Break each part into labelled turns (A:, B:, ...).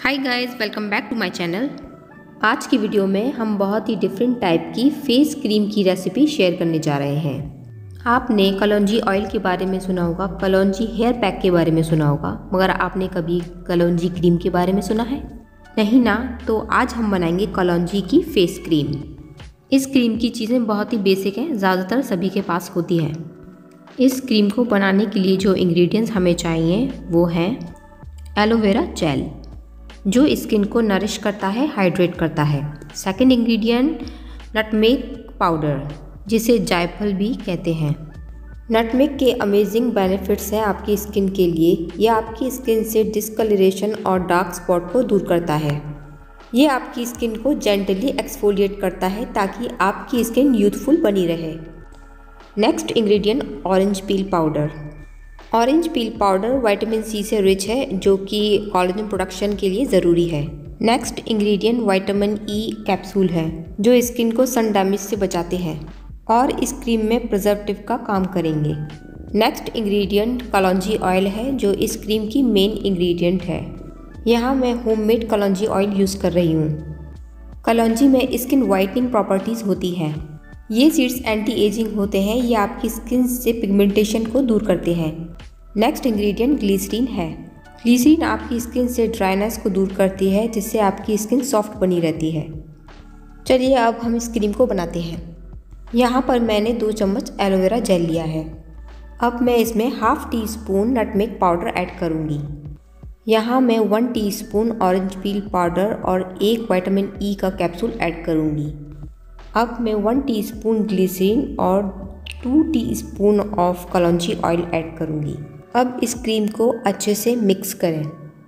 A: Hi guys, welcome back to my channel. आज की video में हम बहुत ही डिफरेंट टाइप की फेस क्रीम की रेसिपी शेयर करने जा रहे हैं। आपने कलौंजी ऑयल के बारे में सुना होगा, कलौंजी हेयर पैक के बारे में सुना होगा, मगर आपने कभी कलौंजी क्रीम के बारे में सुना है? नहीं ना? तो आज हम बनाएंगे कलौंजी की फेस क्रीम। इस क्रीम की चीज़ें बहुत ही बेसिक हैं, ज़्यादातर सभी के पास होती हैं। इस क्रीम को बनाने के लिए जो इंग्रेडिएंट्स हमें चाहिए वो हैं एलोवेरा जेल, जो स्किन को नरिश करता है, हाइड्रेट करता है। सेकंड इंग्रेडिएंट नटमेग पाउडर, जिसे जायफल भी कहते हैं। नटमेग के अमेजिंग बेनिफिट्स हैं आपकी स्किन के लिए। यह आपकी स्किन से डिस्कलरेशन और डार्क स्पॉट को दूर करता है। ये आपकी स्किन को जेंटली एक्सफोलिएट करता है ताकि आपकी स्किन यूथफुल बनी रहे। Next ingredient orange peel powder. Orange peel powder vitamin C से रिच है, जो कि कोलेजन प्रोडक्शन के लिए ज़रूरी है। Next ingredient vitamin E capsule है, जो स्किन को सन डैमेज से बचाते हैं और इस क्रीम में प्रिजर्वेटिव का काम करेंगे। नेक्स्ट इंग्रेडिएंट कलौंजी ऑयल है, जो इस क्रीम की मेन इंग्रेडिएंट है। यहाँ मैं होममेड कलौंजी ऑयल यूज़ कर रही हूँ। कलौंजी में स्किन वाइटनिंग प्रॉपर्टीज़ होती हैं। ये सीड्स एंटी एजिंग होते हैं। ये आपकी स्किन से पिगमेंटेशन को दूर करते हैं। नेक्स्ट इंग्रेडिएंट ग्लिसरीन है। ग्लिसरीन आपकी स्किन से ड्राइनेस को दूर करती है, जिससे आपकी स्किन सॉफ्ट बनी रहती है। चलिए अब हम इस क्रीम को बनाते हैं। यहाँ पर मैंने 2 चम्मच एलोवेरा जेल लिया है। अब मैं इसमें half teaspoon nutmeg powder add करूँगी। यहाँ मैं 1 टीस्पून ऑरेंज पील पाउडर और 1 विटामिन ई का कैप्सूल ऐड करूँगी। अब मैं 1 टीस्पून ग्लिसरीन और 2 टीस्पून ऑफ कलौंजी ऑयल ऐड करूँगी। अब इस क्रीम को अच्छे से मिक्स करें।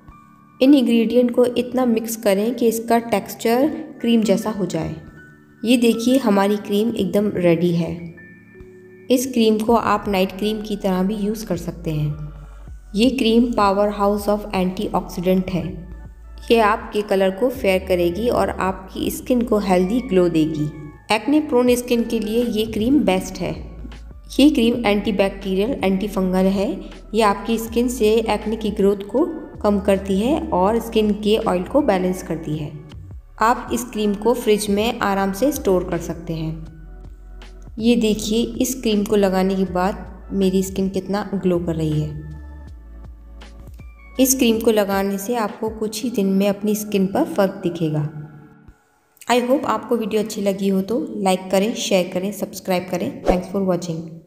A: इन इंग्रेडिएंट को इतना मिक्स करें कि इसका टेक्सचर क्रीम जैसा हो जाए। ये देखिए, हमारी क्रीम एकदम रेडी है। इस क्रीम को आप नाइट क्रीम की तरह भी यूज़ कर सकते हैं। ये cream powerhouse of antioxidant है। ये आपके कलर को फेयर करेगी और आपकी स्किन को हेल्दी ग्लो देगी। एक्ने प्रोन स्किन के लिए ये क्रीम बेस्ट है। ये क्रीम एंटीबैक्टीरियल, एंटी फंगल है। ये आपकी स्किन से एक्ने की ग्रोथ को कम करती है और स्किन के ऑयल को बैलेंस करती है। आप इस क्रीम को फ्रिज में आराम से स्टोर कर सकते हैं। ये देखिए, इस क्रीम को लगाने के बाद मेरी स्किन कितना ग्लो कर रही है। इस क्रीम को लगाने से आपको कुछ ही दिन में अपनी स्किन पर फ़र्क दिखेगा। आई होप आपको वीडियो अच्छी लगी हो तो लाइक करें, शेयर करें, सब्सक्राइब करें। Thanks for watching.